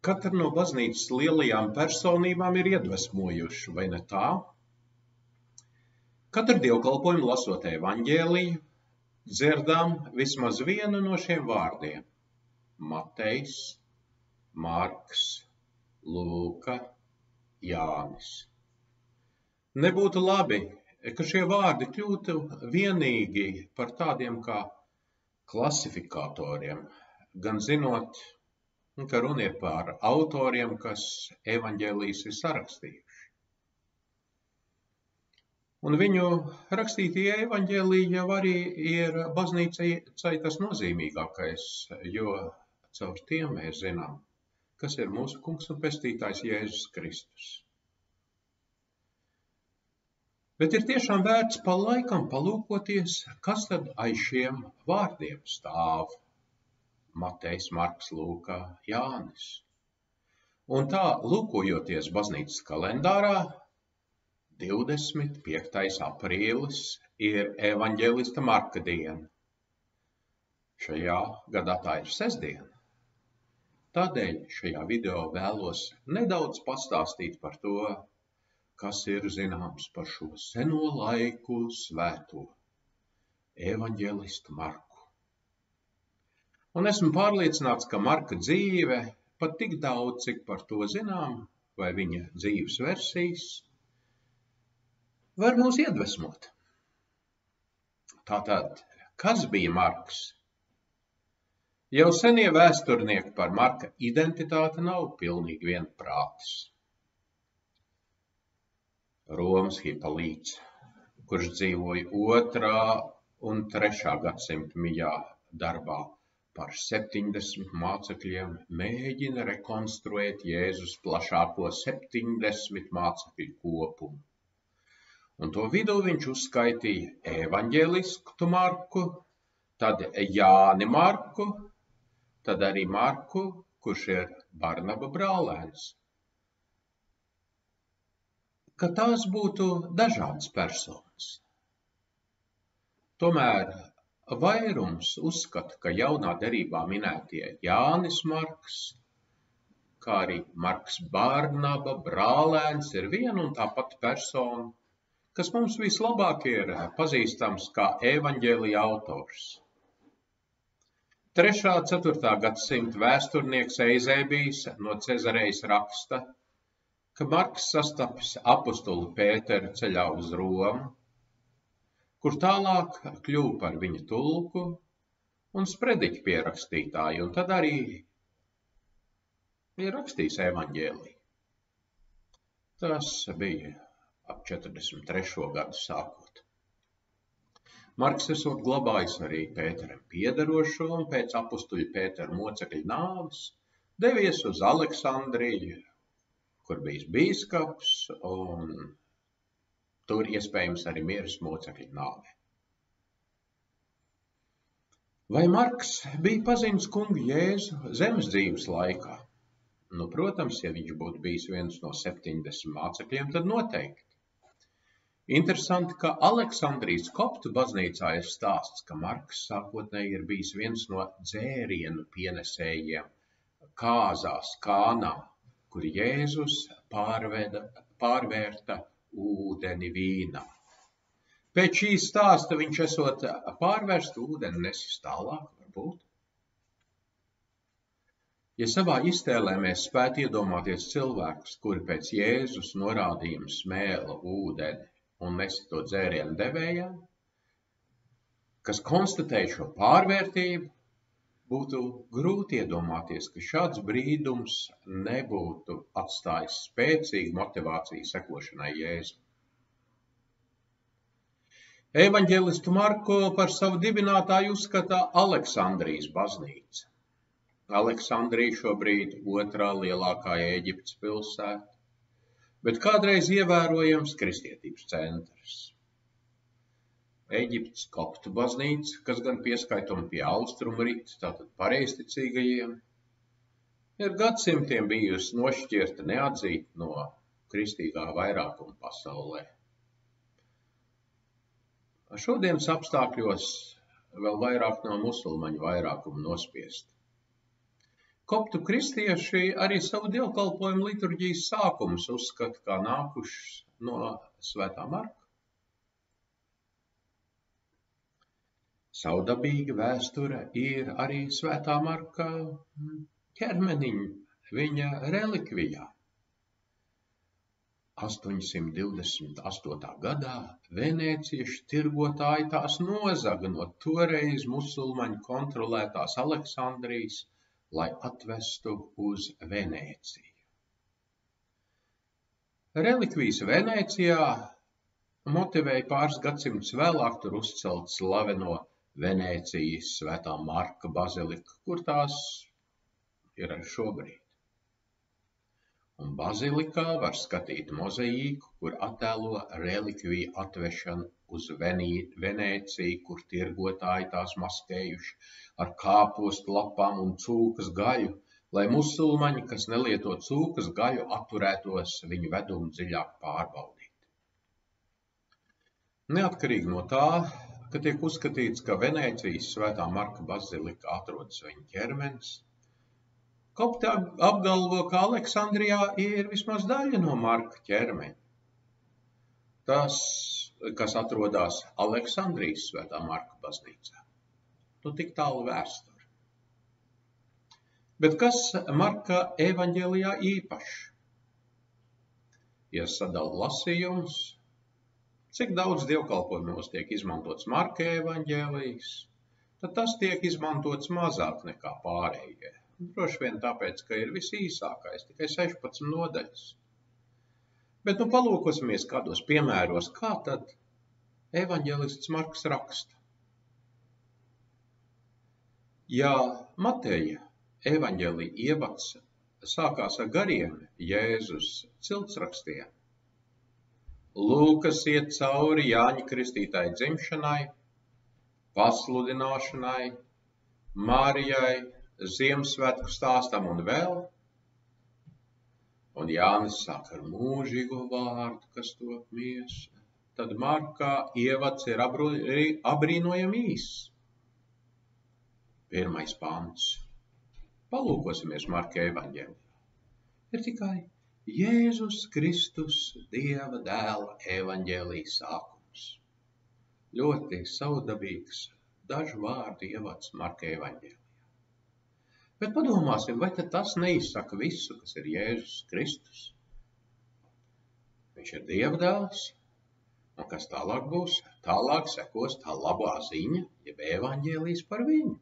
Katra no baznīcas lielajām personībām ir iedvesmojuši, vai ne tā? Katru dievkalpojumu lasot evaņģēliju, dzirdam vismaz vienu no šiem vārdiem – Matejs, Marks, Lūka, Jānis. Nebūtu labi, ka šie vārdi kļūtu vienīgi par tādiem kā klasifikatoriem, gan zinot, ka runa ir par autoriem, kas evaņģēlijas ir sarakstījuši. Un viņu rakstītie evaņģēliji jau arī ir baznīcai tas nozīmīgākais, jo caur tiem mēs zinām, kas ir mūsu kungs un pestītājs Jēzus Kristus. Bet ir tiešām vērts pa laikam palūkoties, kas tad aiz šiem vārdiem stāv. Matejs, Marks, Lūka, Jānis. Un tā, lūkojoties baznīcas kalendārā, 25. aprīlis ir evaņģēlista Marka diena. Šajā gadā tā ir sestdiena. Tādēļ šajā video vēlos nedaudz pastāstīt par to, kas ir zināms par šo seno laiku svēto evaņģēlistu Marku. Un esmu pārliecināts, ka Marka dzīve pat tik daudz, cik par to zinām, vai viņa dzīves versijas, var mūs iedvesmot. Tātad, kas bija Marks? Jau senie vēsturnieki par Marka identitāti nav pilnīgi vienprātis. Romas Hipolīts, kurš dzīvoja 2. un 3. gadsimta mijā darbā, par 70 mācekļiem mēģina rekonstruēt Jēzus plašāko 70 mācekļu kopumu. Un to vidū viņš uzskaitīja evaņģēlistu Marku, tad Jāni Marku, tad arī Marku, kurš ir Barnaba brālēns. Ka tās būtu dažādas personas. Tomēr vairums uzskata, ka jaunā derībā minētie Jānis Marks, kā arī Marks Barnaba brālēns ir viena un tā pati persona, kas mums vislabāk ir pazīstams kā evaņģēlija autors. 3. 4. gadsimta vēsturnieks Eizēbijs no Cezarejas raksta, ka Marks sastapis apostuli Pēteru ceļā uz Romu, kur tālāk kļuva par viņa tulku un sprediķu pierakstītāju, un tad arī ir rakstījis evaņģēliju. Tas bija ap 43. gadu sākot. Marks esot glabājis arī Pēteram piederošo un pēc apostuļa Pētera mocekļa nāves devies uz Aleksandriju, kur bijis bīskaps, un tur iespējams arī miris mocekļa nāvē. Vai Marks bija pazinis kungu Jēzu zemes dzīves laikā? Nu, protams, ja viņš būtu bijis viens no 70 mācekļiem, tad noteikti. Interesanti, ka Aleksandrijas koptu baznīcā ir stāsts, ka Marks sākotnēji ir bijis viens no dzērienu pienesējiem kāzās Kānā, kur Jēzus pārvērta ūdeni vīnā. Pēc šī stāsta viņš esot pārvērstu ūdeni nesis tālāk, varbūt. Ja savā iztēlē mēs spētu iedomāties cilvēkus, kuri pēc Jēzus norādījuma smēla ūdeni un nesa to dzērienu devējām, kas konstatēja šo pārvērtību, būtu grūti iedomāties, ka šāds brīdums nebūtu atstājis spēcīgu motivāciju sekošanai Jēzum. Evaņģēlistu Marku par savu dibinātāju uzskata Aleksandrijas baznīca. Aleksandrija šobrīd 2. lielākā Ēģiptes pilsēta, bet kādreiz ievērojams kristietības centrs. Ēģiptes koptu baznīca, kas gan pieskaituma pie austrumu rita, tātad pareizticīgajiem, ir gadsimtiem bijusi nošķirta neatzīta no kristīgā vairākuma pasaulē. Šodienas apstākļos vēl vairāk no musulmaņu vairākuma nospiest. Koptu kristieši arī savu dievkalpojumu liturģijas sākumus uzskata kā nākušus no Svētā Marka. Savdabīga vēsture ir arī Svētā Marka ķermeniņa, viņa relikvijā. 828. gadā venēciešu tirgotāji tās nozaga no toreiz musulmaņu kontrolētās Aleksandrijas, lai atvestu uz Venēciju. Relikvijas Venēcijā motivēja pāris gadsimtus vēlāk tur uzcelt slaveno Venēcijas Svētā Marka baziliku, kur tās ir arī šobrīd. Un bazilikā var skatīt mozaīku, kur attēlo relikviju atvešanu uz Venēciju, kur tirgotāji tās maskējuši ar kāpostu lapām un cūkas gaļu, lai musulmaņi, kas nelieto cūkas gaļu, atturētos viņu vedumu dziļāk pārbaudīt. Neatkarīgi no tā, ka tiek uzskatīts, ka Venēcijas Svētā Marka bazilika atrodas viņa ķermenis, kopti apgalvo, ka Aleksandrijā ir vismaz daļa no Marka ķermeņa. Tas, kas atrodas Aleksandrijas Svētā Marka baznīcā. Tik tālu vēsture. Bet kas Marka evaņģēlijā īpašs? Ja sadala lasījumus, cik daudz dievkalpojumos tiek izmantots Marka evaņģēlijs, tad tas tiek izmantots mazāk nekā pārējie. Droši vien tāpēc, ka ir visīsākais, tikai 16 nodaļas. Bet palūkosimies kādos piemēros, kā tad evaņģelists Marks raksta. Ja Mateja evaņģēlija ievads sākās ar gariem Jēzus ciltsrakstiem, Lūkas iet cauri Jāņa Kristītāja dzimšanai, pasludināšanai, Mārijai, Ziemassvētku stāstam un vēl. Un Jānis sāk ar mūžīgo vārdu, kas top miesa. Tad Markā ievads ir abrīnojami īss. 1. pants. Palūkosimies Marka evaņģēlijā. Ir tikai Jēzus Kristus, Dieva dēla evaņģēlija sākums. Ļoti savdabīgs dažu vārdu ievads Marka evaņģēlijā. Bet padomāsim, vai tad tas neizsaka visu, kas ir Jēzus Kristus? Viņš ir Dieva dēls, un kas tālāk būs? Tālāk sekos tā labā ziņa, jeb evaņģēlijs par viņu.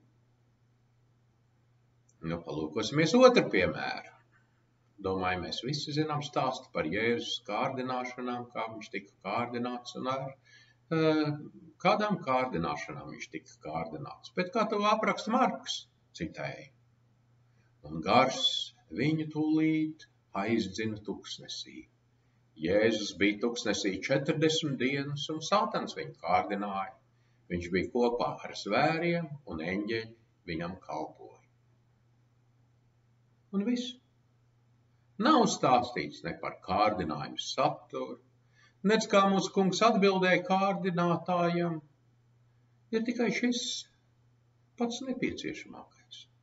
Palūkosimies otru piemēru. Domāju, mēs visi zinām stāstu par Jēzus kārdināšanām, kā viņš tika kārdināts un ar kādām kārdināšanām viņš tika kārdināts. Bet kā to apraksta Marks, citēja. Un gars viņu tūlīt aizdzina tuksnesī. Jēzus bija tuksnesī 40 dienas, un Sātans viņu kārdināja. Viņš bija kopā ar zvēriem, un eņģeļi viņam kalpoja. Un viss. Nav stāstīts ne par kārdinājumu saturu, nec kā mūsu kungs atbildēja kārdinātājam. Ir tikai šis pats nepieciešamākais.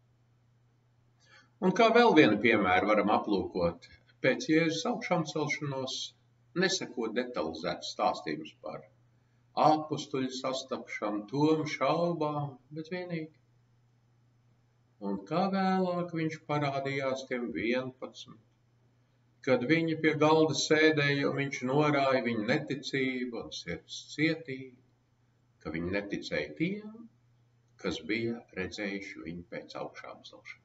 Un kā vēl vienu piemēru varam aplūkot, pēc Jēzus augšām celšanos neseko detalizēts stāstījums par apstuļu sastapšanu, tom šaubām, bet vienīgi. Un kā vēlāk viņš parādījās tiem 11, kad viņi pie galda sēdēja, un viņš norāja viņu neticību un sirds cietību, ka viņi neticēja tiem, kas bija redzējuši viņu pēc augšām celšanās.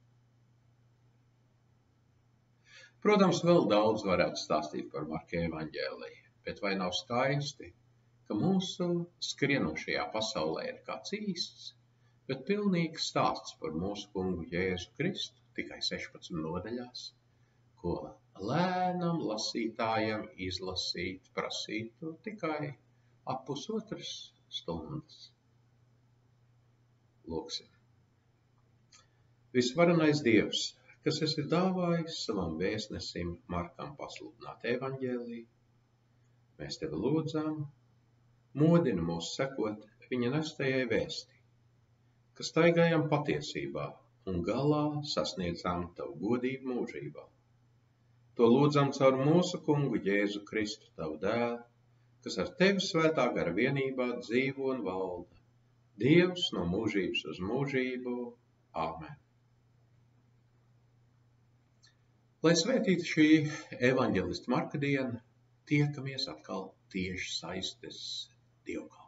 Protams, vēl daudz varētu stāstīt par Marka evaņģēliju, bet vai nav skaisti, ka mūsu skrienošajā pasaulē ir kāds īsts, bet pilnīgs stāsts par mūsu kungu Jēzu Kristu, tikai 16 nodaļās, ko lēnam lasītājam izlasīt prasītu tikai ap pusotras stundas. Lūksim. Visvarenais Dievs, kas esi dāvājis savam vēstnesim Markam pasludināt evaņģēliju, mēs tevi lūdzam, modini mūs sekot viņa nestajai vēstī, ka staigājam patiesībā un galā sasniedzām tavu godību mūžībā. To lūdzam caur mūsu Kungu Jēzu Kristu, tavu dēlu, kas ar tevi svētā gara vienībā dzīvo un valda, Dievs no mūžības uz mūžību. Āmen. Lai svētīta šī evaņģelista Marka diena, tiekamies atkal tieši saistes dievkalpojumā.